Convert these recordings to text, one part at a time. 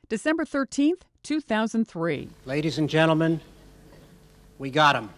December 13th, 2003. Ladies and gentlemen, we got him.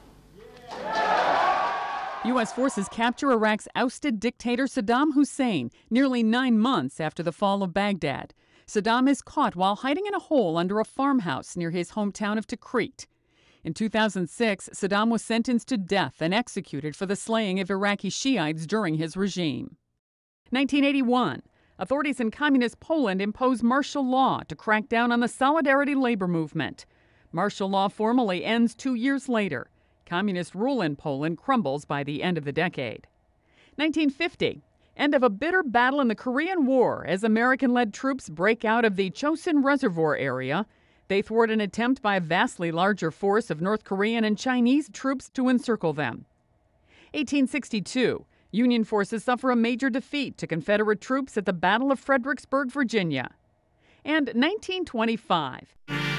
U.S. forces capture Iraq's ousted dictator Saddam Hussein nearly 9 months after the fall of Baghdad. Saddam is caught while hiding in a hole under a farmhouse near his hometown of Tikrit. In 2006, Saddam was sentenced to death and executed for the slaying of Iraqi Shiites during his regime. 1981. Authorities in communist Poland impose martial law to crack down on the Solidarity labor movement. Martial law formally ends 2 years later. Communist rule in Poland crumbles by the end of the decade. 1950. End of a bitter battle in the Korean War as American-led troops break out of the Chosin Reservoir area. They thwart an attempt by a vastly larger force of North Korean and Chinese troops to encircle them. 1862. Union forces suffer a major defeat to Confederate troops at the Battle of Fredericksburg, Virginia. And 1925.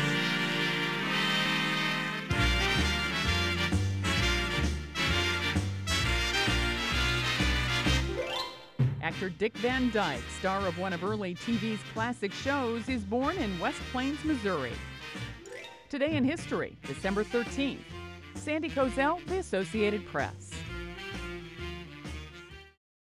Actor Dick Van Dyke, star of one of early TV's classic shows, is born in West Plains, Missouri. Today in history, December 13th. Sandy Kozel, The Associated Press.